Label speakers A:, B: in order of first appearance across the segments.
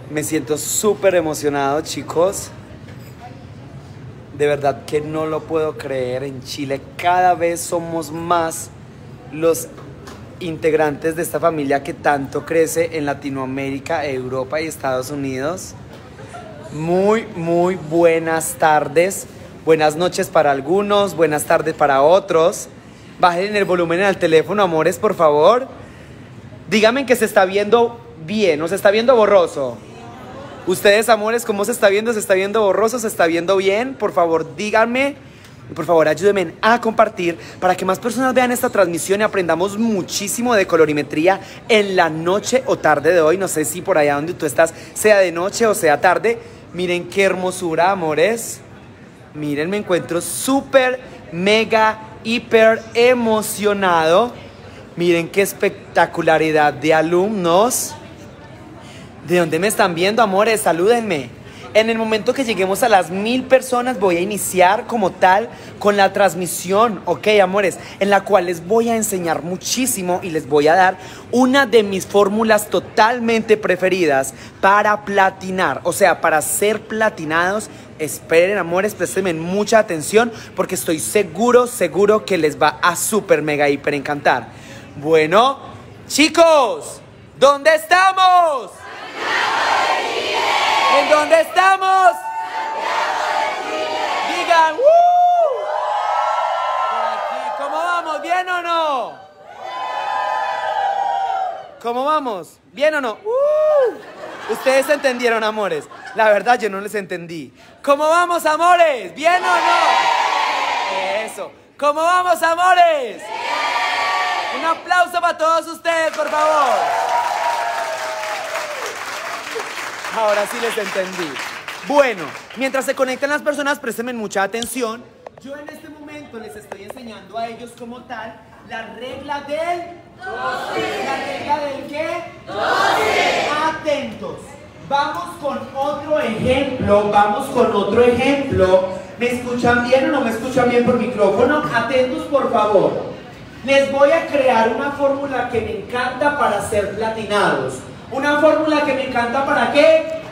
A: Me siento súper emocionado, chicos. De verdad que no lo puedo creer. En Chile cada vez somos más los integrantes de esta familia que tanto crece en Latinoamérica, Europa y Estados Unidos. Muy buenas tardes. Buenas noches para algunos, buenas tardes para otros. Bajen el volumen al teléfono, amores, por favor. Díganme que se está viendo bien o se está viendo borroso. Ustedes, amores, ¿cómo se está viendo? ¿Se está viendo borroso? ¿Se está viendo bien? Por favor, díganme. Y por favor, ayúdenme a compartir para que más personas vean esta transmisión y aprendamos muchísimo de colorimetría en la noche o tarde de hoy. No sé si por allá donde tú estás sea de noche o sea tarde. Miren qué hermosura, amores. Miren, me encuentro súper, mega, hiper emocionado. Miren qué espectacularidad de alumnos. ¿De dónde me están viendo, amores? Salúdenme. En el momento que lleguemos a las 1000 personas voy a iniciar como tal con la transmisión, ok, amores, en la cual les voy a enseñar muchísimo y les voy a dar una de mis fórmulas totalmente preferidas para platinar, o sea, para ser platinados. Esperen, amores, préstenme mucha atención porque estoy seguro que les va a súper, mega, hiper encantar. Bueno, chicos, ¿dónde estamos? ¿En dónde estamos? Digan, por aquí, ¿cómo vamos? ¿Bien o no? ¿Cómo vamos? ¿Bien o no? Ustedes entendieron, amores. La verdad, yo no les entendí. ¿Cómo vamos, amores? ¿Bien o no? Eso. ¿Cómo vamos, amores? ¡Bien! Un aplauso para todos ustedes, por favor. Ahora sí les entendí. Bueno, mientras se conectan las personas, préstenme mucha atención. Yo en este momento les estoy enseñando a ellos como tal la regla del 12. ¿La regla del qué? 12. Atentos. Vamos con otro ejemplo. ¿Me escuchan bien o no me escuchan bien por micrófono? Atentos, por favor. Les voy a crear una fórmula que me encanta para ser platinados. Una fórmula que me encanta, ¿para qué?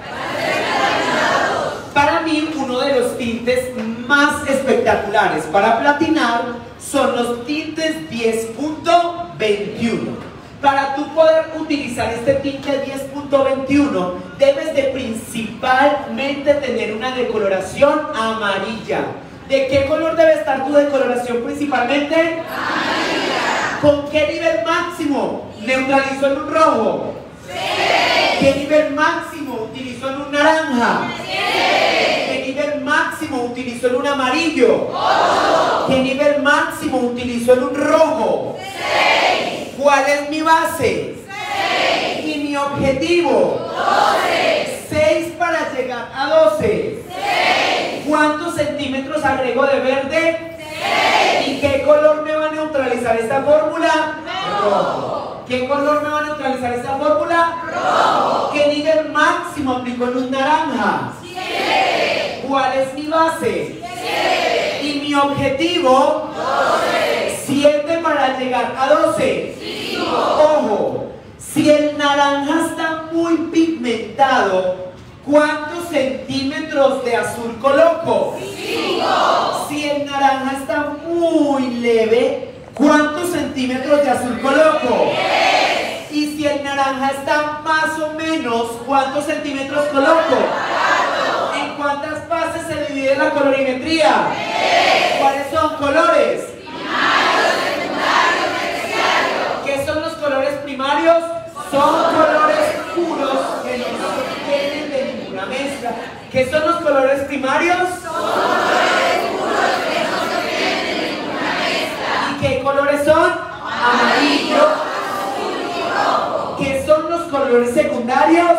A: Para mí, uno de los tintes más espectaculares para platinar son los tintes 10.21. Para tú poder utilizar este tinte 10.21, debes de principalmente tener una decoloración amarilla. ¿De qué color debe estar tu decoloración principalmente? Amarilla. ¿Con qué nivel máximo? ¿Neutralizó en un rojo? ¿Qué nivel máximo utilizó en un naranja? ¿Qué nivel máximo utilizó en un amarillo? 8. ¿Qué nivel máximo utilizó en un rojo? 6. ¿Cuál es mi base? 6. ¿Y mi objetivo? 12. 6 para llegar a 12. 6. ¿Cuántos centímetros agrego de verde? 6. ¿Y qué color me va a neutralizar esta fórmula? Rojo. ¿Qué color me va a neutralizar esta fórmula? Rojo. ¿Qué nivel máximo aplico en un naranja? 7. ¿Cuál es mi base? 7. ¿Y mi objetivo? 12. 7 para llegar a 12. 5. Ojo, si el naranja está muy pigmentado, ¿cuántos centímetros de azul coloco? 5. Si el naranja está muy leve, ¿cuántos centímetros de azul coloco? 10. Y si el naranja está más o menos, ¿cuántos centímetros coloco? 4. ¿En cuántas fases se divide la colorimetría? 10. ¿Cuáles son colores? Primarios, secundarios, terciarios. ¿Qué son los colores primarios? Son colores puros que no tienen de ninguna mezcla. ¿Qué son los colores primarios? Son colores puros que no se tienen de ninguna mezcla. ¿Y qué colores son? Amarillo, azul y rojo. ¿Qué son los colores secundarios?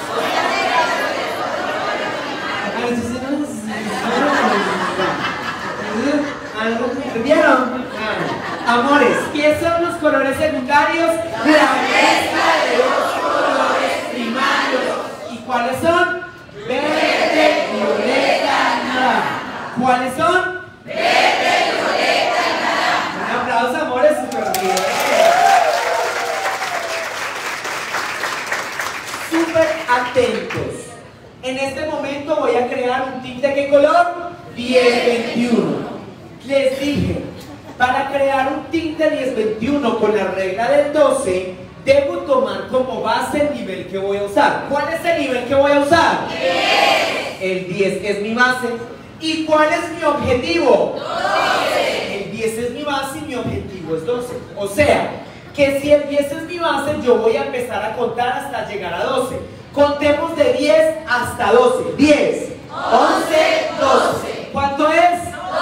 A: ¿Vieron? Amores, ¿qué son los colores secundarios? La mezcla de los colores primarios. ¿Y cuáles son? Verde, violeta, naranja. ¿Cuáles son? Verde, violeta, naranja. Un aplauso, amores, súper bien. súper atentos. En este momento voy a crear un tinte, ¿qué color? 1021. Les dije, para crear un tinte 1021 con la regla del 12, debo tomar como base el nivel que voy a usar. ¿Cuál es el nivel que voy a usar? 10. El 10 es mi base. ¿Y cuál es mi objetivo? 12. El 10 es mi base y mi objetivo es 12. O sea, que si el 10 es mi base, yo voy a empezar a contar hasta llegar a 12. Contemos de 10 hasta 12. 10, 11, 12. ¿Cuánto es?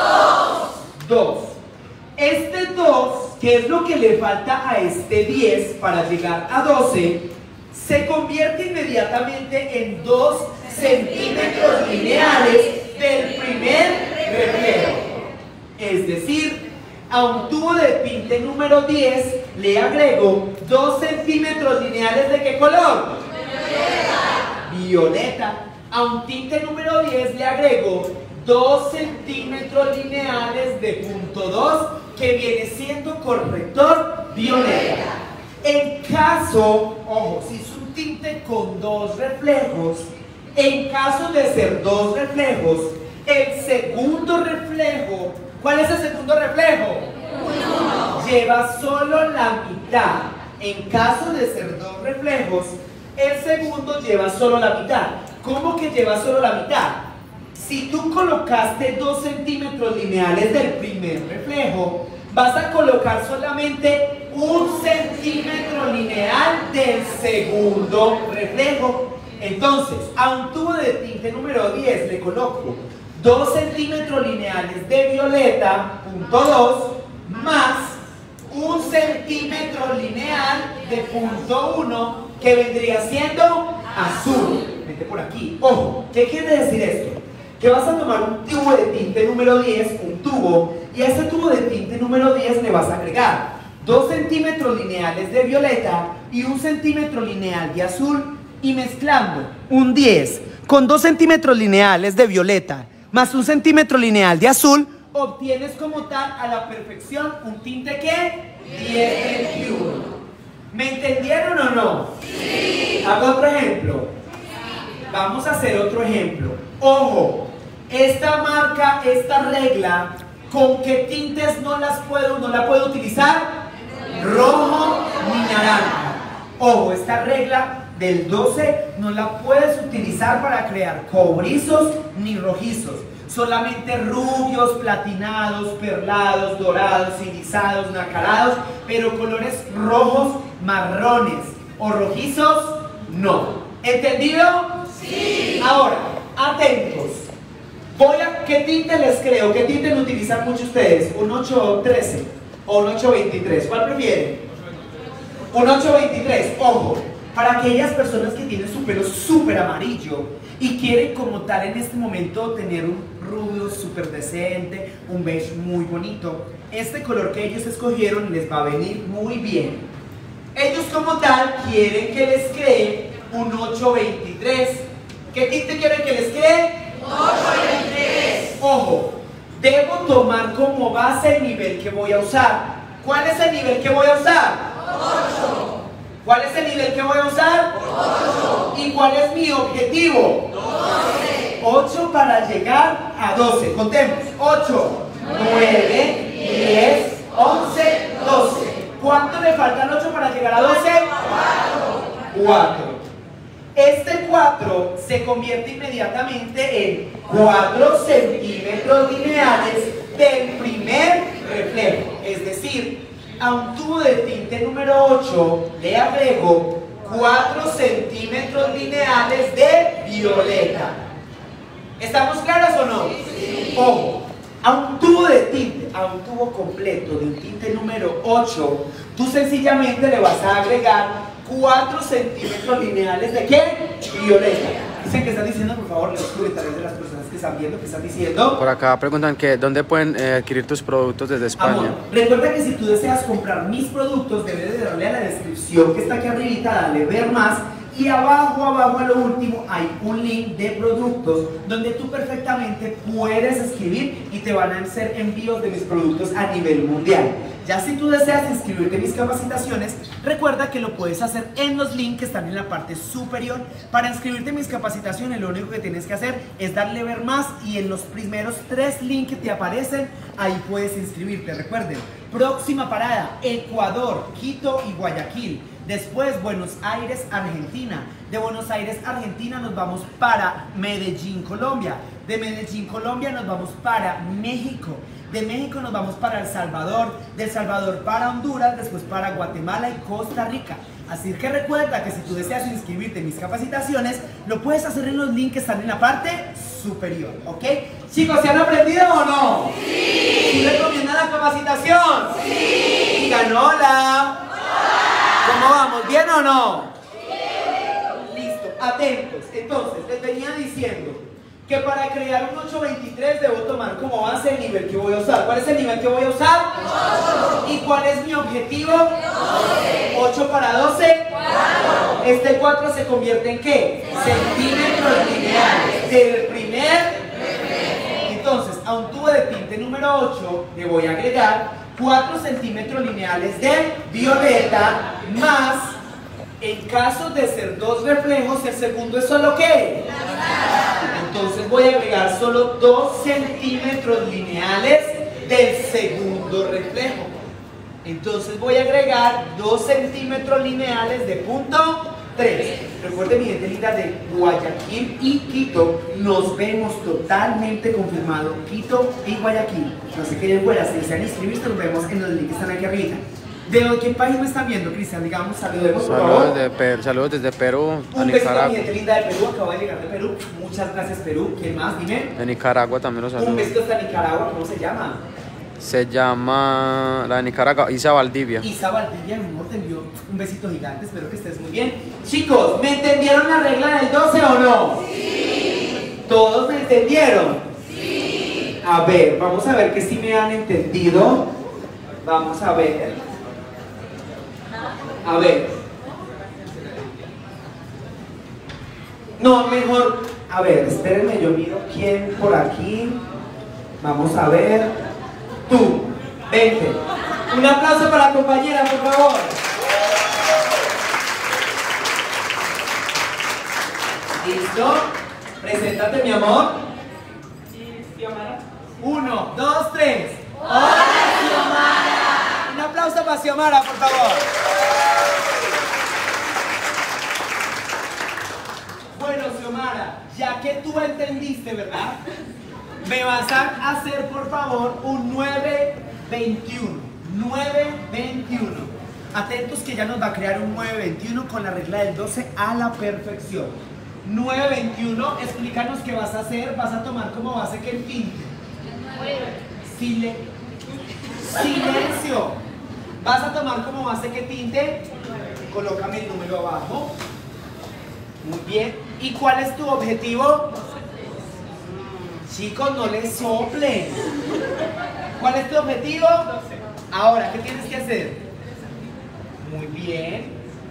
A: 2. Este 2, que es lo que le falta a este 10 para llegar a 12, se convierte inmediatamente en 2 centímetros lineales del primer reflejo. Es decir, a un tubo de tinte número 10 le agrego 2 centímetros lineales ¿de qué color? Violeta. A un tinte número 10 le agrego 2 centímetros lineales de punto 2, que viene siendo corrector violeta. En caso, ojo, si es un tinte con 2 reflejos, en caso de ser 2 reflejos, el segundo reflejo, ¿cuál es el segundo reflejo? 1. Lleva solo la mitad. En caso de ser 2 reflejos, el segundo lleva solo la mitad. ¿Cómo que lleva solo la mitad? Si tú colocaste 2 centímetros lineales del primer reflejo, vas a colocar solamente 1 centímetro lineal del segundo reflejo. Entonces, a un tubo de tinte número 10 le coloco 2 centímetros lineales de violeta, punto 2, más 1 centímetro lineal de punto 1, que vendría siendo azul. Vete por aquí. Ojo, ¿qué quiere decir esto? Que vas a tomar un tubo de tinte número 10, un tubo, y a ese tubo de tinte número 10 le vas a agregar 2 centímetros lineales de violeta y 1 centímetro lineal de azul, y mezclando un 10 con 2 centímetros lineales de violeta más 1 centímetro lineal de azul, obtienes como tal a la perfección un tinte que 1021. ¿Me entendieron o no? Sí. Hago otro ejemplo. Vamos a hacer otro ejemplo. Ojo, esta marca, esta regla, ¿con qué tintes no la puedo utilizar? Rojo ni naranja. Ojo, esta regla del 12 no la puedes utilizar para crear cobrizos ni rojizos. Solamente rubios, platinados, perlados, dorados, irisados, nacarados, pero colores rojos, marrones o rojizos, no. ¿Entendido? Sí. Ahora, atentos. ¿Qué tinte les creo? ¿Qué tinte lo utilizan mucho ustedes? ¿Un 813 o un 823? ¿Cuál prefieren? Un 823. Ojo, para aquellas personas que tienen su pelo súper amarillo y quieren como tal en este momento tener un rubio súper decente, un beige muy bonito, este color que ellos escogieron les va a venir muy bien. Ellos como tal quieren que les cree un 823. ¿Qué tinte quieren que les cree? 823. Ojo, debo tomar como base el nivel que voy a usar. ¿Cuál es el nivel que voy a usar? 8. ¿Cuál es el nivel que voy a usar? 8. ¿Y cuál es mi objetivo? 12. 8 para llegar a 12. Contemos. 8, 9, 10, 11, 12. ¿Cuánto le falta al 8 para llegar a 12? 4. Este 4 se convierte inmediatamente en 4 centímetros lineales del primer reflejo. Es decir, a un tubo de tinte número 8 le agrego 4 centímetros lineales de violeta. ¿Estamos claros o no? Sí. Ojo, a un tubo de tinte, a un tubo completo de un tinte número 8, tú sencillamente le vas a agregar 4 centímetros lineales de ¿qué? Violeta. Dicen que están diciendo, por favor, los comentarios de las personas que están viendo, que están diciendo.
B: Por acá preguntan que dónde pueden adquirir tus productos desde España.
A: Amor, recuerda que si tú deseas comprar mis productos, debes de darle a la descripción que está aquí arribita, dale ver más. Y abajo a lo último hay un link de productos donde tú perfectamente puedes escribir y te van a hacer envíos de mis productos a nivel mundial. Ya si tú deseas inscribirte en mis capacitaciones, recuerda que lo puedes hacer en los links que están en la parte superior. Para inscribirte en mis capacitaciones, lo único que tienes que hacer es darle ver más y en los primeros 3 links que te aparecen, ahí puedes inscribirte. Recuerden, próxima parada, Ecuador, Quito y Guayaquil. Después, Buenos Aires, Argentina. De Buenos Aires, Argentina, nos vamos para Medellín, Colombia. De Medellín, Colombia, nos vamos para México. De México nos vamos para El Salvador. De El Salvador para Honduras, después para Guatemala y Costa Rica. Así que recuerda que si tú deseas inscribirte en mis capacitaciones, lo puedes hacer en los links que están en la parte superior, ¿ok? Chicos, ¿se han aprendido o no? Sí. ¿Sí recomiendan la capacitación? Sí. Digan hola. ¿Cómo vamos? ¿Bien o no? Sí. Listo, atentos. Entonces, les venía diciendo que para crear un 823 debo tomar como base el nivel que voy a usar. ¿Cuál es el nivel que voy a usar? 8. ¿Y cuál es mi objetivo? 12. 8 para 12. 4. Este 4 se convierte en ¿qué? Centímetros lineales. Del primer. Entonces, a un tubo de tinte número 8 le voy a agregar 4 centímetros lineales de violeta más, en caso de ser 2 reflejos, el segundo es solo ¿qué? Entonces voy a agregar solo 2 centímetros lineales del segundo reflejo. Entonces voy a agregar 2 centímetros lineales de punto 3. Recuerden, mi gente linda, de Guayaquil y Quito, nos vemos totalmente confirmado. Quito y Guayaquil. No sé qué fuera, si desean inscribirse, nos vemos en los links que están aquí arriba. ¿De qué país me están viendo, Cristian? Digamos, saludemos por favor.
B: Saludos desde Perú, a
A: un besito a mi
B: Nicaragua.
A: gente linda de Perú, acabo de llegar de Perú. Muchas gracias, Perú. ¿Quién más? Dime.
B: De Nicaragua también los saludos.
A: Un besito hasta Nicaragua, ¿cómo se llama?
B: Se llama, la de Nicaragua, Isa Valdivia.
A: Isa Valdivia, mi amor, te envió un besito gigante, espero que estés muy bien. Chicos, ¿me entendieron la regla del 12 o no? Sí. ¿Todos me entendieron? Sí. A ver, vamos a ver que sí me han entendido. Vamos a ver. A ver. No, mejor. A ver, espérenme, yo miro quién por aquí. Vamos a ver. Tú, vente. Un aplauso para la compañera, por favor. ¿Listo? Preséntate, mi amor.
C: Xiomara.
A: 1, 2, 3. ¡Hola, Xiomara! Un aplauso para Xiomara, por favor. Bueno, Xiomara, ya que tú entendiste, ¿verdad? Me vas a hacer, por favor, un 921. 921. Atentos que ya nos va a crear un 921 con la regla del 12 a la perfección. 921, explícanos qué vas a hacer. Vas a tomar como base que el tinte. Silencio. Vas a tomar como base que tinte. Colócame el número abajo. Muy bien. ¿Y cuál es tu objetivo? Chicos, no les soplen. ¿Cuál es tu objetivo? Ahora, ¿qué tienes que hacer? Muy bien.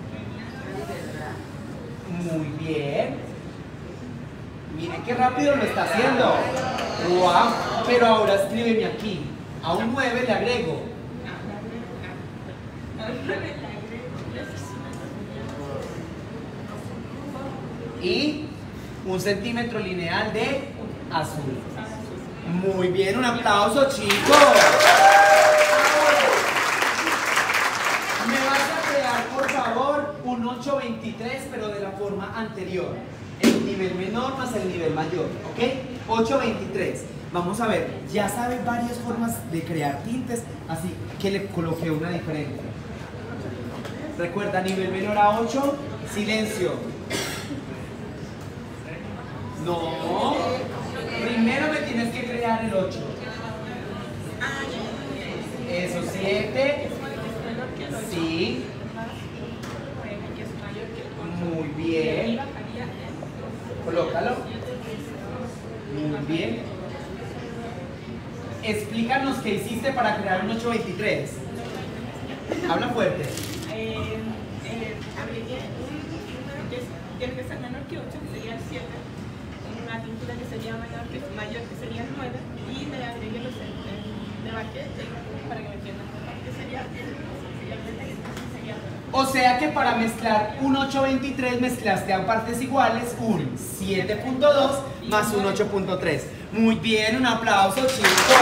A: Muy bien. Miren qué rápido lo está haciendo. ¡Wow! Pero ahora escríbeme aquí. A un 9 le agrego. Y 1 centímetro lineal de azul. Muy bien, un aplauso, chicos. Me vas a crear, por favor, un 823, pero de la forma anterior. El nivel menor más el nivel mayor, ¿ok? 823. Vamos a ver, ya sabes varias formas de crear tintes, así que le coloqué una diferente. Recuerda, nivel menor a 8, silencio. No, primero me tienes que crear el 8. Eso, 7. Sí. Muy bien. Colócalo. Muy bien. Explícanos qué hiciste para crear un 823. Habla fuerte.
C: Tiene que ser menor que 8, que sería el 7. Una tintura que sería mayor, que sería el 9. Y le agregué los de baquete para que me entiendan.
A: O sea que para mezclar un 823 mezclaste a partes iguales un 7.2 más un 8.3. Muy bien, un aplauso, chicos.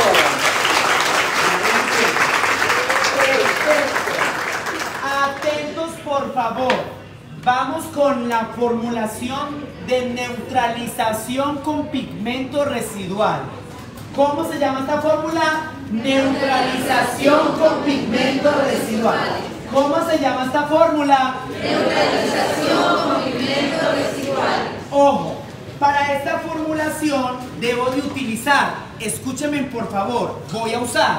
A: Atentos, por favor. Vamos con la formulación de neutralización con pigmento residual. ¿Cómo se llama esta fórmula? Neutralización con pigmento residual. ¿Cómo se llama esta fórmula? Neutralización con pigmento residual. Ojo, para esta formulación debo de utilizar, escúchenme por favor, voy a usar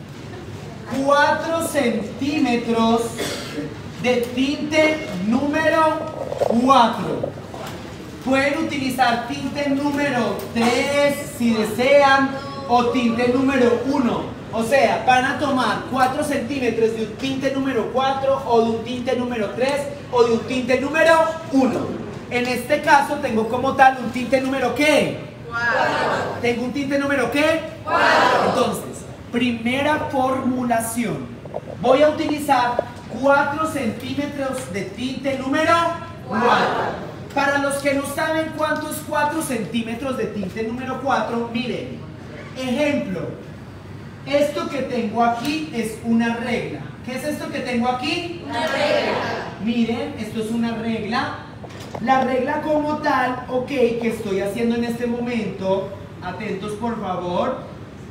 A: 4 centímetros de tinte número 4. Pueden utilizar tinte número 3 si desean o tinte número 1. O sea, van a tomar 4 centímetros de un tinte número 4 o de un tinte número 3 o de un tinte número 1. En este caso tengo como tal un tinte número ¿qué? 4. ¿Tengo un tinte número qué? 4. Entonces, primera formulación. Voy a utilizar 4 centímetros de tinte número 4. Para los que no saben cuánto es 4 centímetros de tinte número 4, miren. Ejemplo. Esto que tengo aquí es una regla. ¿Qué es esto que tengo aquí? Una regla. Miren, esto es una regla. La regla como tal, ok, que estoy haciendo en este momento, atentos por favor,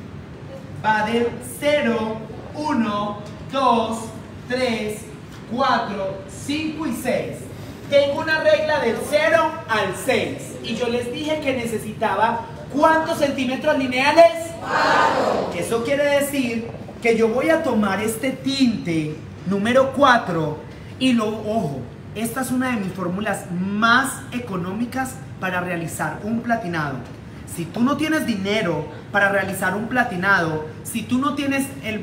A: va de 0, 1, 2, 3, 4, 5 y 6. Tengo una regla del 0 al 6. Y yo les dije que necesitaba ¿cuántos centímetros lineales? 4. Eso quiere decir que yo voy a tomar este tinte número 4 y ojo, esta es una de mis fórmulas más económicas para realizar un platinado. Si tú no tienes dinero para realizar un platinado, si tú no tienes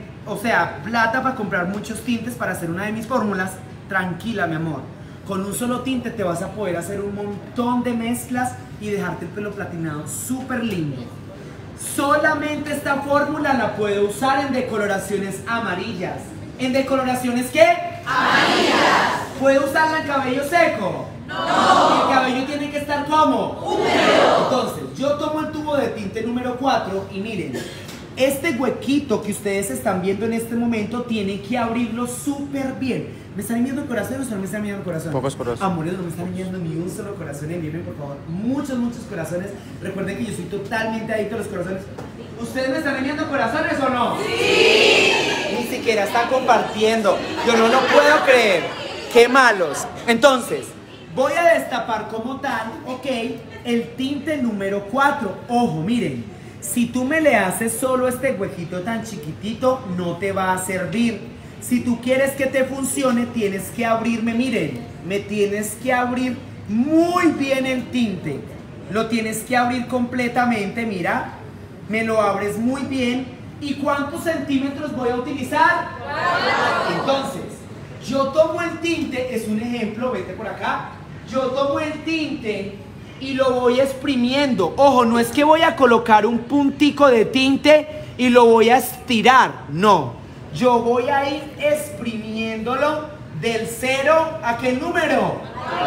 A: plata para comprar muchos tintes para hacer una de mis fórmulas, tranquila, mi amor. Con un solo tinte te vas a poder hacer un montón de mezclas y dejarte el pelo platinado súper lindo. Solamente esta fórmula la puedo usar en decoloraciones amarillas. ¿En decoloraciones qué? Amarillas. ¿Puedo usarla en cabello seco? No. El cabello tiene que estar ¿cómo? Húmedo. Entonces, yo tomo el tubo de tinte número 4 y miren, este huequito que ustedes están viendo en este momento tienen que abrirlo súper bien. ¿Me están enviando corazones o no me están enviando corazones?
B: Pocos corazones.
A: Amores, no me están enviando ni un solo corazón. Envíenme por favor muchos corazones. Recuerden que yo soy totalmente adicto a los corazones. ¿Ustedes me están enviando corazones o no? ¡Sí! Ni siquiera están compartiendo. Yo no lo puedo creer. ¡Qué malos! Entonces, voy a destapar como tal, ok, el tinte número 4. Ojo, miren. Si tú me le haces solo este huequito tan chiquitito, no te va a servir. Si tú quieres que te funcione, tienes que abrirme, miren, me tienes que abrir muy bien el tinte. Lo tienes que abrir completamente, mira, me lo abres muy bien. ¿Y cuántos centímetros voy a utilizar? 4. Entonces, yo tomo el tinte, es un ejemplo, vete por acá. Yo tomo el tinte y lo voy exprimiendo. Ojo, no es que voy a colocar un puntico de tinte y lo voy a estirar, no. Yo voy a ir exprimiéndolo del 0 ¿a qué número?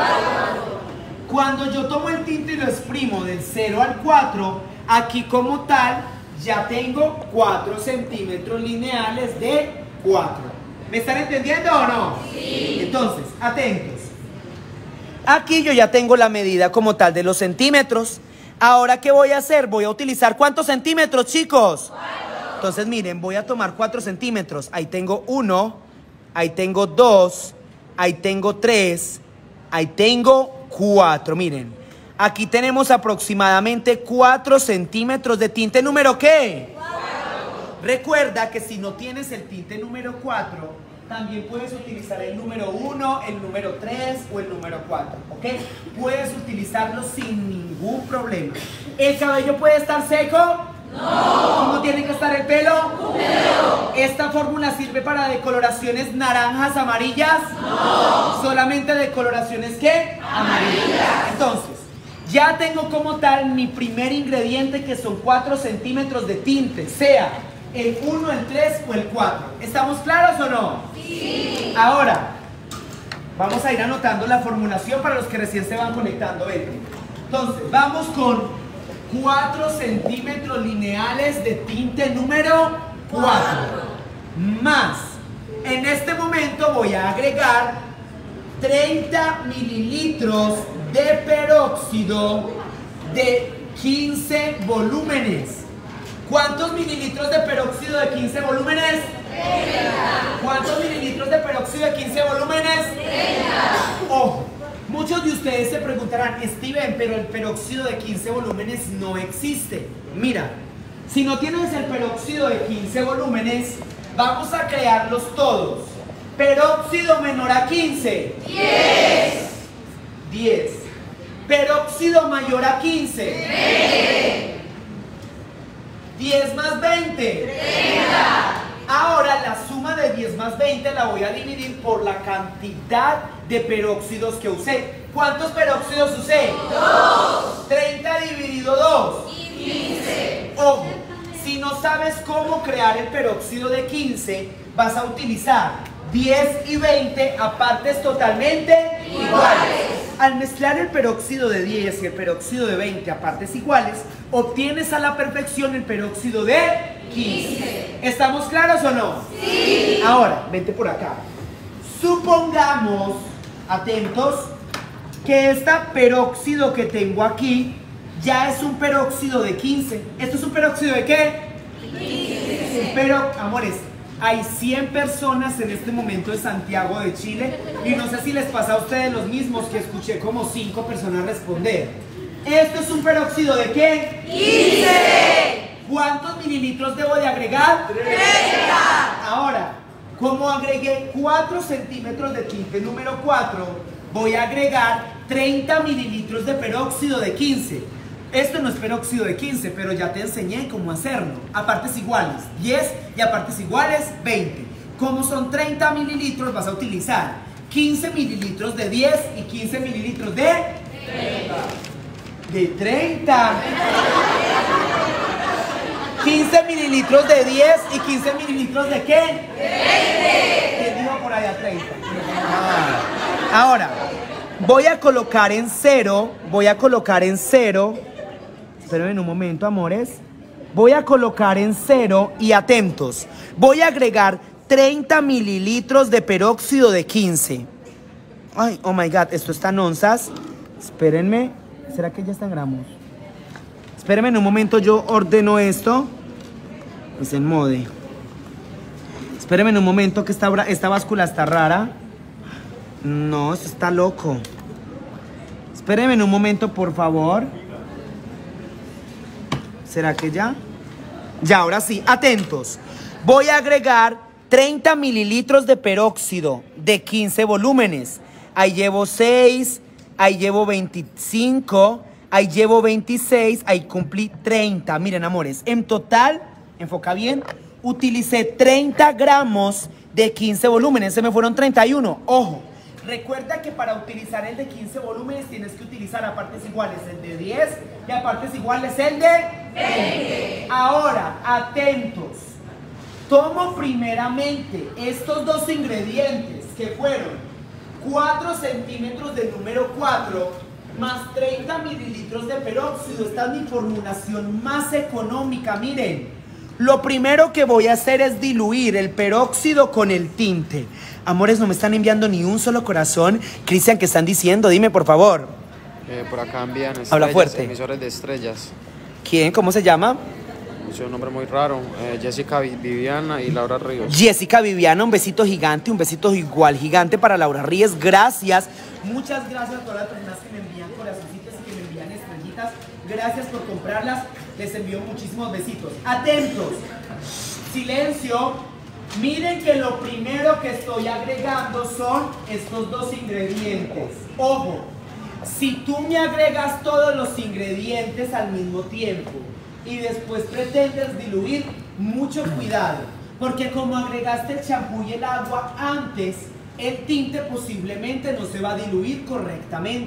A: 4. Cuando yo tomo el tinte y lo exprimo del 0 al 4, aquí como tal ya tengo 4 centímetros lineales de 4. ¿Me están entendiendo o no? Sí. Entonces, atentos. Aquí yo ya tengo la medida como tal de los centímetros. Ahora, ¿qué voy a hacer? Voy a utilizar ¿cuántos centímetros, chicos? 4. Entonces, miren, voy a tomar 4 centímetros. Ahí tengo 1, ahí tengo 2, ahí tengo 3, ahí tengo 4. Miren, aquí tenemos aproximadamente 4 centímetros de tinte número ¿qué? 4. Recuerda que si no tienes el tinte número 4, también puedes utilizar el número 1, el número 3 o el número 4, ¿ok? Puedes utilizarlo sin ningún problema. ¿El cabello puede estar seco? No. ¿Cómo tiene que estar el pelo? Húmedo. ¿Esta fórmula sirve para decoloraciones naranjas, amarillas? No. ¿Solamente decoloraciones qué? Amarillas. Entonces, ya tengo como tal mi primer ingrediente que son 4 centímetros de tinte, sea ¿El 1, el 3 o el 4? ¿Estamos claros o no? Sí. Ahora, vamos a ir anotando la formulación para los que recién se van conectando. Entonces, vamos con 4 centímetros lineales de tinte número 4. Más, en este momento voy a agregar 30 mililitros de peróxido de 15 volúmenes. ¿Cuántos mililitros de peróxido de 15 volúmenes? 30. ¿Cuántos mililitros de peróxido de 15 volúmenes? 30. Ojo, muchos de ustedes se preguntarán, Steven, pero el peróxido de 15 volúmenes no existe. Mira, si no tienes el peróxido de 15 volúmenes, vamos a crearlos todos. Peróxido menor a 15. 10. 10. Peróxido mayor a 15. 20. 10 más 20. 30. Ahora la suma de 10 más 20 la voy a dividir por la cantidad de peróxidos que usé. ¿Cuántos peróxidos usé? 2. 30 dividido 2. 15. Ojo, si no sabes cómo crear el peróxido de 15, vas a utilizar 10 y 20 a partes totalmente iguales. Al mezclar el peróxido de 10 y el peróxido de 20 a partes iguales, obtienes a la perfección el peróxido de 15. ¿Estamos claros o no? Sí. Ahora, vente por acá. Supongamos, atentos, que este peróxido que tengo aquí ya es un peróxido de 15. ¿Esto es un peróxido de qué? 15. Pero, amores, hay 100 personas en este momento de Santiago de Chile y no sé si les pasa a ustedes los mismos, que escuché como 5 personas responder. ¿Esto es un peróxido de qué? 15. ¿Cuántos mililitros debo de agregar? 30. Ahora, como agregué 4 centímetros de tinte número 4, voy a agregar 30 mililitros de peróxido de 15. Esto no es peróxido de 15, pero ya te enseñé cómo hacerlo. A partes iguales 10 y a partes iguales 20. Como son 30 mililitros, vas a utilizar 15 mililitros de 10 y 15 mililitros de 30. De 30. 15 mililitros de 10 y 15 mililitros de ¿qué? 20. ¿Quién dijo por allá 30? Ahora, voy a colocar en cero. Espérenme un momento, amores. Voy a colocar en 0 y atentos. Voy a agregar 30 mililitros de peróxido de 15. Ay, oh my God, esto está en onzas. Espérenme. ¿Será que ya está en gramos? Espérenme un momento, yo ordeno esto. Es en mode. Espérenme un momento que esta báscula está rara. No, esto está loco. Espérenme un momento, por favor. ¿Será que ya? Ya, ahora sí, atentos. Voy a agregar 30 mililitros de peróxido de 15 volúmenes. Ahí llevo 6, ahí llevo 25, ahí llevo 26, ahí cumplí 30. Miren, amores, en total, enfoca bien, utilicé 30 gramos de 15 volúmenes. Se me fueron 31. Ojo. Recuerda que para utilizar el de 15 volúmenes tienes que utilizar a partes iguales el de 10 y a partes iguales el de 20. Ahora, atentos. Tomo primeramente estos dos ingredientes que fueron 4 centímetros de número 4 más 30 mililitros de peróxido. Esta es mi formulación más económica, miren. Lo primero que voy a hacer es diluir el peróxido con el tinte. Amores, no me están enviando ni un solo corazón. Cristian, ¿qué están diciendo? Dime, por favor.
B: Por acá envían estrellas,
A: habla fuerte.
B: Emisores de estrellas.
A: ¿Quién? ¿Cómo se llama?
B: Es un nombre muy raro. Jessica Viviana y Laura Ríos.
A: Jessica Viviana, un besito gigante, un besito igual gigante para Laura Ríos. Gracias. Muchas gracias a todas las personas que me envían corazoncitos y que me envían estrellitas. Gracias por comprarlas. Les envío muchísimos besitos. Atentos. Silencio. Miren que lo primero que estoy agregando son estos dos ingredientes. Ojo, si tú me agregas todos los ingredientes al mismo tiempo y después pretendes diluir, mucho cuidado, porque como agregaste el champú y el agua antes, el tinte posiblemente no se va a diluir correctamente.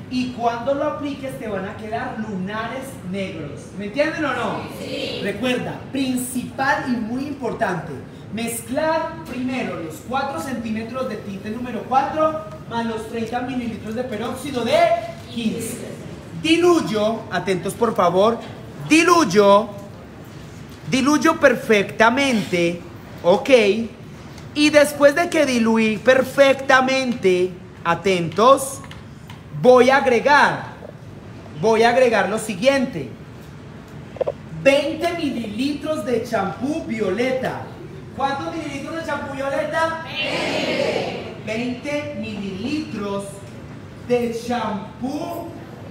A: Y cuando lo apliques te van a quedar lunares negros. ¿Me entienden o no? Sí. Recuerda, principal y muy importante, mezclar primero los 4 centímetros de tinte número 4 más los 30 mililitros de peróxido de 15. Diluyo, atentos por favor, diluyo perfectamente, ok, y después de que diluí perfectamente, atentos, voy a agregar lo siguiente: 20 mililitros de champú violeta. ¿Cuántos mililitros de champú violeta? 20 mililitros de champú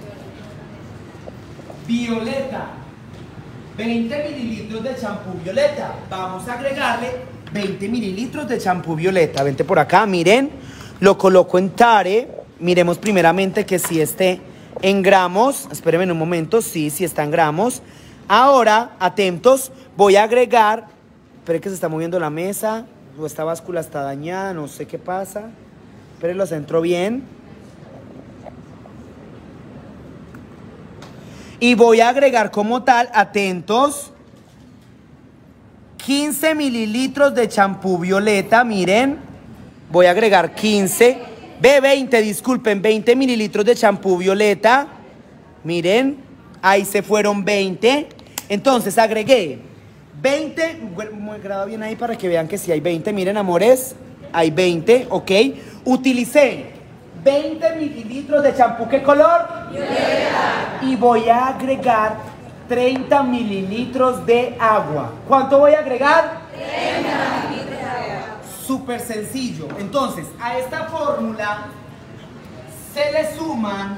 A: violeta. 20 mililitros de champú violeta. Vamos a agregarle 20 mililitros de champú violeta. Vente por acá, miren. Lo coloco en tare. Miremos primeramente que si esté en gramos. Espérenme un momento. Sí está en gramos. Ahora, atentos, voy a agregar. Esperen que se está moviendo la mesa. O esta báscula está dañada. No sé qué pasa. Esperen, lo centro bien. Y voy a agregar como tal, atentos, 15 mililitros de champú violeta, miren. Voy a agregar 20, disculpen, 20 mililitros de champú violeta. Miren, ahí se fueron 20. Entonces agregué 20, graba bien ahí para que vean que sí hay 20. Miren, amores, hay 20, ok. Utilicé 20 mililitros de champú, ¿qué color? Violeta. Y voy a agregar 30 mililitros de agua. ¿Cuánto voy a agregar? 30 mililitros de agua. Súper sencillo. Entonces, a esta fórmula se le suman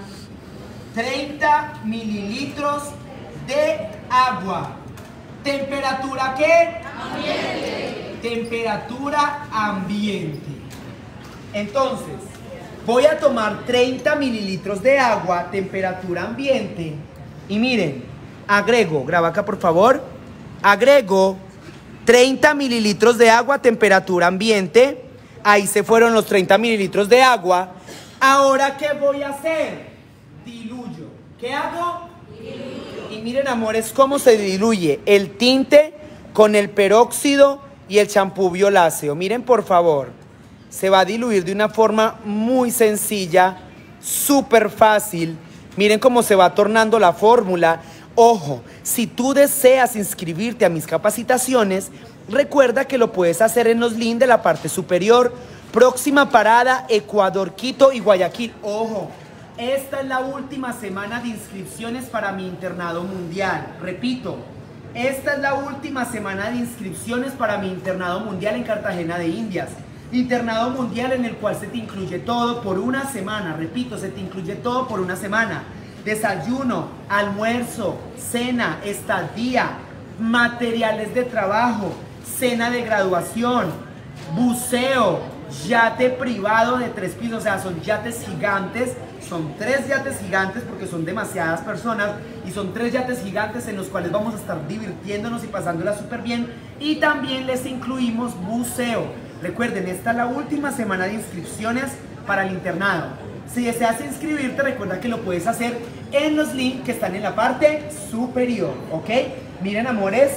A: 30 mililitros de agua. ¿Temperatura qué? Ambiente. Temperatura ambiente. Entonces, voy a tomar 30 mililitros de agua, temperatura ambiente. Y miren, agrego, graba acá por favor. Agrego 30 mililitros de agua, temperatura ambiente. Ahí se fueron los 30 mililitros de agua. Ahora, ¿qué voy a hacer? Diluyo. ¿Qué hago? Diluyo. Y miren, amores, cómo se diluye el tinte con el peróxido y el champú violáceo. Miren, por favor. Se va a diluir de una forma muy sencilla, súper fácil. Miren cómo se va tornando la fórmula. Ojo, si tú deseas inscribirte a mis capacitaciones, recuerda que lo puedes hacer en los links de la parte superior. Próxima parada, Ecuador, Quito y Guayaquil. Ojo, esta es la última semana de inscripciones para mi internado mundial. Repito, esta es la última semana de inscripciones para mi internado mundial en Cartagena de Indias. Internado mundial en el cual se te incluye todo por una semana. Repito, se te incluye todo por una semana. Desayuno, almuerzo, cena, estadía, materiales de trabajo, cena de graduación, buceo, yate privado de 3 pisos. O sea, son yates gigantes. Son 3 yates gigantes porque son demasiadas personas. Y son 3 yates gigantes en los cuales vamos a estar divirtiéndonos y pasándola súper bien. Y también les incluimos buceo. Recuerden, esta es la última semana de inscripciones para el internado. Si deseas inscribirte, recuerda que lo puedes hacer en los links que están en la parte superior, ¿ok? Miren, amores,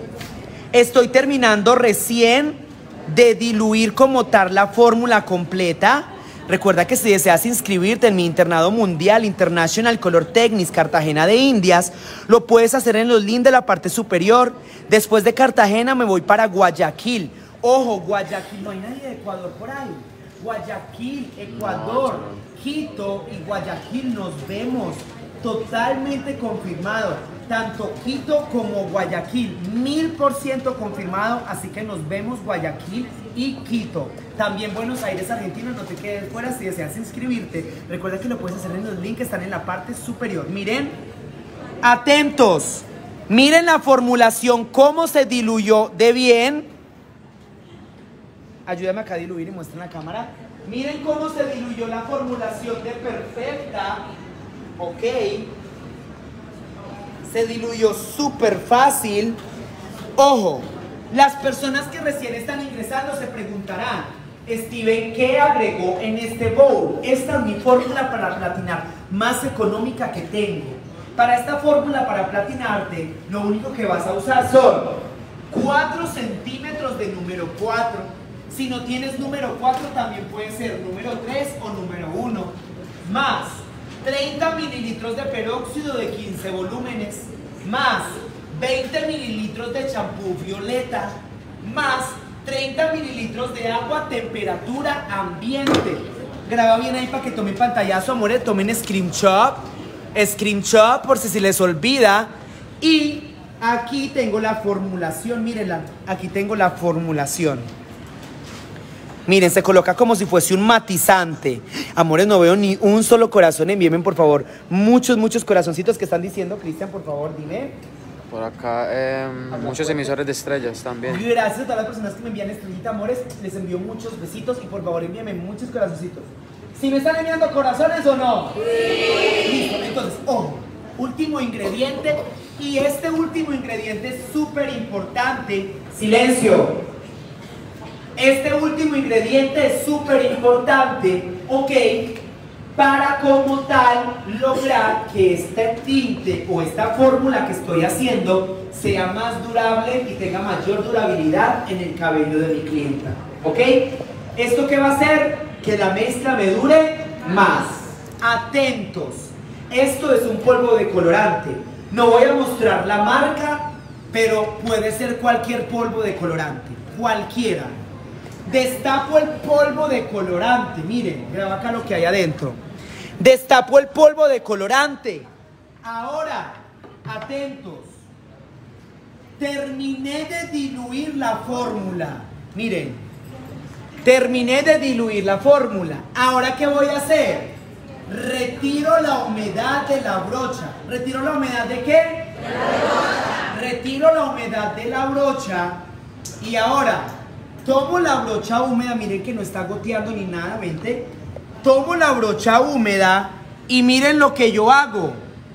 A: estoy terminando recién de diluir como tal la fórmula completa. Recuerda que si deseas inscribirte en mi internado mundial International Color Techniques Cartagena de Indias, lo puedes hacer en los links de la parte superior. Después de Cartagena me voy para Guayaquil. Ojo, Guayaquil, no hay nadie de Ecuador por ahí. Guayaquil, Ecuador, Quito y Guayaquil nos vemos. Totalmente confirmado. Tanto Quito como Guayaquil, 1000% confirmado. Así que nos vemos Guayaquil y Quito. También Buenos Aires, Argentina, no te quedes fuera. Si deseas inscribirte, recuerda que lo puedes hacer en los links que están en la parte superior. Miren, atentos. Miren la formulación, cómo se diluyó de bien. Ayúdame acá a diluir y muestra en la cámara. Miren cómo se diluyó la formulación de perfecta. Ok. Se diluyó súper fácil. Ojo, las personas que recién están ingresando se preguntarán: Steven, ¿qué agregó en este bowl? Esta es mi fórmula para platinar. más económica que tengo. Para esta fórmula, para platinarte, lo único que vas a usar son 4 centímetros de número 4. Si no tienes número 4, también puede ser número 3 o número 1. Más 30 mililitros de peróxido de 15 volúmenes. Más 20 mililitros de champú violeta. Más 30 mililitros de agua a temperatura ambiente. Graba bien ahí para que tomen pantallazo, amores. Tomen screenshot por si se les olvida. Y aquí tengo la formulación, mírenla. Aquí tengo la formulación. Miren, se coloca como si fuese un matizante. Amores, no veo ni un solo corazón. Envíenme, por favor, muchos corazoncitos que están diciendo. Cristian, por favor, dime.
B: Por acá, muchos emisores de estrellas también.
A: Gracias a todas las personas que me envían estrellita, amores. Les envío muchos besitos y por favor envíenme muchos corazoncitos. ¿Sí me están enviando corazones o no? Sí. Listo, entonces, ojo, último ingrediente. Y este último ingrediente es súper importante. Silencio. Este último ingrediente es súper importante, ok, para como tal lograr que este tinte o esta fórmula que estoy haciendo sea más durable y tenga mayor durabilidad en el cabello de mi clienta, ok. ¿Esto qué va a hacer? Que la mezcla me dure más. Atentos, esto es un polvo decolorante. No voy a mostrar la marca, pero puede ser cualquier polvo decolorante, cualquiera. Destapo el polvo decolorante, miren, graba acá lo que hay adentro. Destapo el polvo decolorante. Ahora, atentos. Terminé de diluir la fórmula. Miren, terminé de diluir la fórmula. Ahora, ¿qué voy a hacer? Retiro la humedad de la brocha. ¿Retiro la humedad de qué? De la brocha. Retiro la humedad de la brocha. Y ahora tomo la brocha húmeda, miren que no está goteando ni nada, ¿vente? Tomo la brocha húmeda y miren lo que yo hago.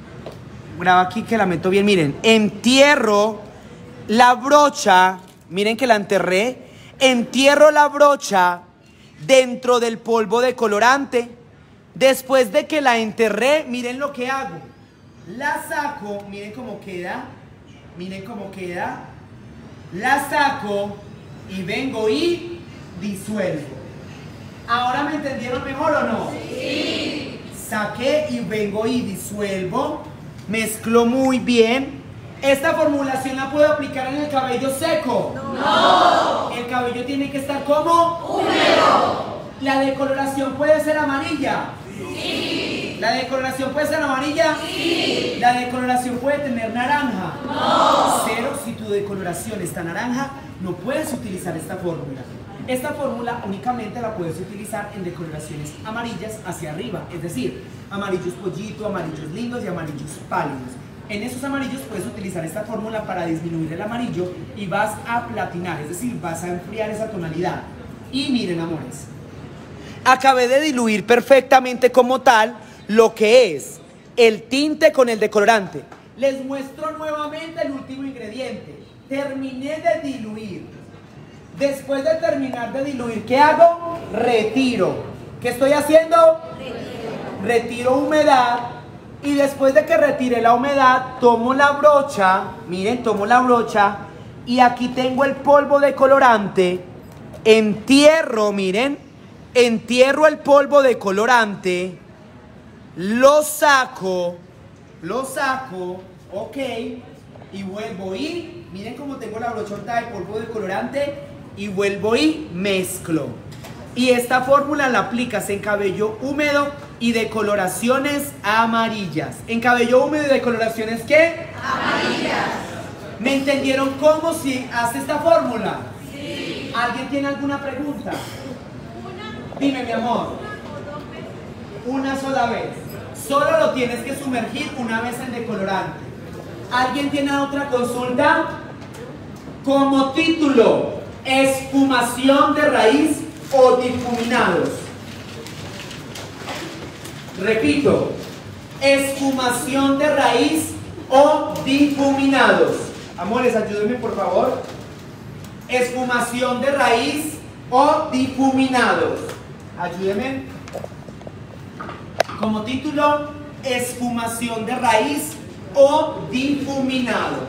A: Graba aquí que la meto bien, miren. Entierro la brocha, miren que la enterré. Entierro la brocha dentro del polvo decolorante. Después de que la enterré, miren lo que hago. La saco, miren cómo queda. Miren cómo queda. La saco y vengo y disuelvo. ¿Ahora me entendieron mejor o no? Sí. Saqué y vengo y disuelvo. Mezclo muy bien. ¿Esta formulación la puedo aplicar en el cabello seco? No. El cabello tiene que estar como húmedo. ¿La decoloración puede ser amarilla? Sí. ¿La decoloración puede ser amarilla? Sí. ¿La decoloración puede tener naranja? No. Cero, si tu decoloración está naranja, no puedes utilizar esta fórmula. Esta fórmula únicamente la puedes utilizar en decoloraciones amarillas hacia arriba, es decir, amarillos pollito, amarillos lindos y amarillos pálidos. En esos amarillos puedes utilizar esta fórmula para disminuir el amarillo y vas a platinar, es decir, vas a enfriar esa tonalidad. Y miren, amores, acabé de diluir perfectamente como tal lo que es el tinte con el decolorante. Les muestro nuevamente el último ingrediente. Terminé de diluir. Después de terminar de diluir, ¿qué hago? Retiro. ¿Qué estoy haciendo? Retiro humedad. Y después de que retire la humedad, tomo la brocha. Miren, tomo la brocha. Y aquí tengo el polvo decolorante. Entierro, miren. Entierro el polvo decolorante. Lo saco. Ok. Y vuelvo y, miren cómo tengo la brochota de polvo decolorante. Y vuelvo y mezclo. Y esta fórmula la aplicas en cabello húmedo y decoloraciones amarillas. ¿En cabello húmedo y decoloraciones qué? Amarillas. ¿Me entendieron cómo se hace esta fórmula? Sí. ¿Alguien tiene alguna pregunta? Dime, mi amor. Una sola vez. Solo lo tienes que sumergir una vez en decolorante. ¿Alguien tiene otra consulta? Como título, esfumación de raíz o difuminados. Repito, esfumación de raíz o difuminados. Amores, ayúdenme por favor. Esfumación de raíz o difuminados. Ayúdenme. Como título, esfumación de raíz o difuminados.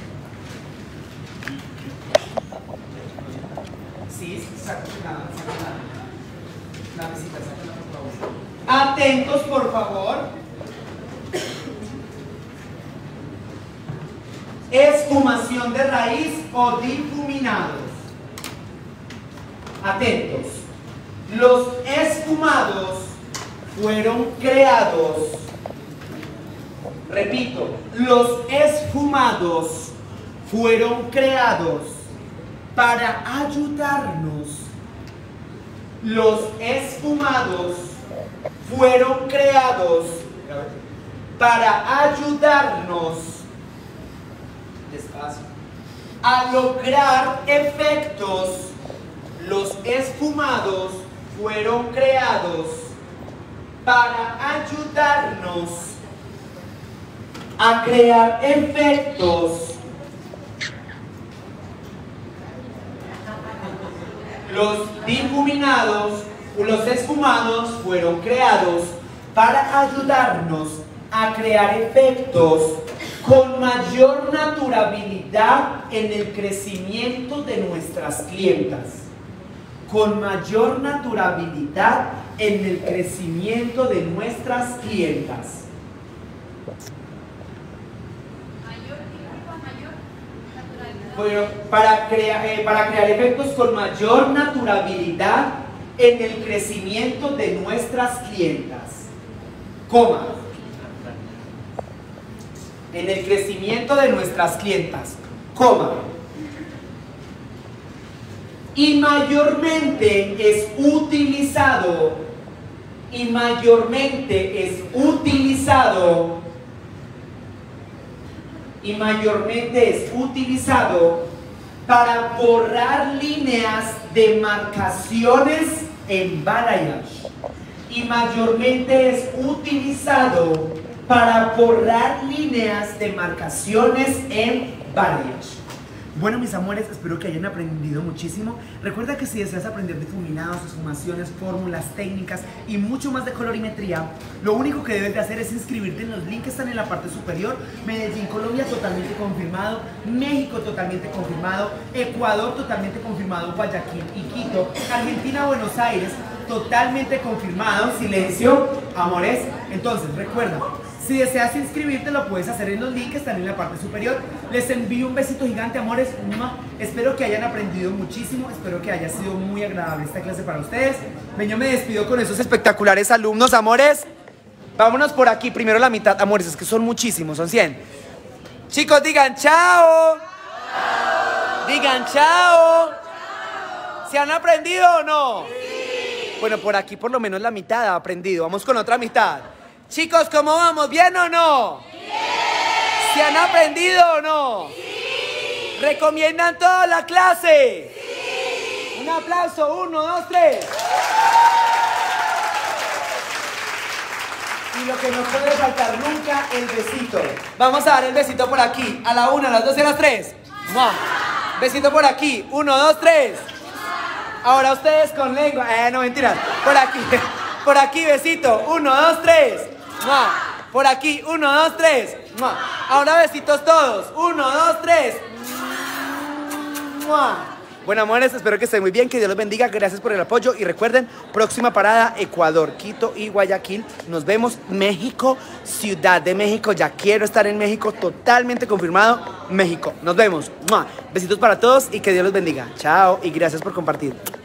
A: Sí, saca la mesita, sácala por favor. Atentos, por favor. Esfumación de raíz o difuminados. Atentos. Los esfumados fueron creados. Repito, los esfumados fueron creados para ayudarnos. Los esfumados fueron creados para ayudarnos, despacio, a lograr efectos. Los esfumados fueron creados para ayudarnos a crear efectos. Los difuminados, los esfumados fueron creados para ayudarnos a crear efectos con mayor naturalidad en el crecimiento de nuestras clientas. Con mayor naturalidad en el crecimiento de nuestras clientas. Bueno, para crear efectos con mayor naturalidad en el crecimiento de nuestras clientas. Coma. En el crecimiento de nuestras clientas. Coma. Y mayormente es utilizado para borrar líneas de marcaciones en balayage. Y mayormente es utilizado para borrar líneas de marcaciones en balayage. Bueno, mis amores, espero que hayan aprendido muchísimo. Recuerda que si deseas aprender difuminados, esfumaciones, fórmulas, técnicas y mucho más de colorimetría, lo único que debes de hacer es inscribirte en los links que están en la parte superior. Medellín, Colombia, totalmente confirmado. México, totalmente confirmado. Ecuador, totalmente confirmado. Guayaquil y Quito. Argentina, Buenos Aires, totalmente confirmado. Silencio, amores. Entonces, recuerda, si deseas inscribirte, lo puedes hacer en los links que están en la parte superior. Les envío un besito gigante, amores. Espero que hayan aprendido muchísimo. Espero que haya sido muy agradable esta clase para ustedes. Ven, yo me despido con esos espectaculares alumnos, amores. Vámonos por aquí. Primero la mitad, amores. Es que son muchísimos, son 100. Chicos, digan chao. Digan chao. ¿Se han aprendido o no? Sí. Bueno, por aquí por lo menos la mitad ha aprendido. Vamos con otra mitad. Chicos, ¿cómo vamos? ¿Bien o no? ¡Bien! ¿Se han aprendido o no? ¡Sí! ¿Recomiendan toda la clase? ¡Sí! Un aplauso, 1, 2, 3. Y lo que no puede faltar nunca, el besito. Vamos a dar el besito por aquí. A la 1, a las 2 y a las 3. ¡Mua! Besito por aquí. 1, 2, 3. Ahora ustedes con lengua. No, mentiras. Por aquí. Por aquí, besito. 1, 2, 3. ¡Mua! Por aquí, 1, 2, 3. ¡Mua! Ahora besitos todos. 1, 2, 3. ¡Mua! Bueno, amores, espero que estén muy bien, que Dios los bendiga, gracias por el apoyo y recuerden, próxima parada, Ecuador, Quito y Guayaquil. Nos vemos, México, Ciudad de México, ya quiero estar en México, totalmente confirmado, México. Nos vemos. ¡Mua! Besitos para todos y que Dios los bendiga. Chao y gracias por compartir.